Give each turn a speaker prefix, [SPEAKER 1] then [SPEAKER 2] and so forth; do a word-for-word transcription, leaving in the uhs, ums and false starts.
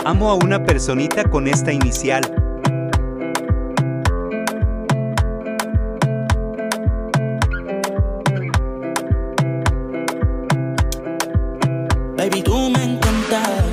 [SPEAKER 1] Amo a una personita con esta inicial.
[SPEAKER 2] Baby, tú me encantas.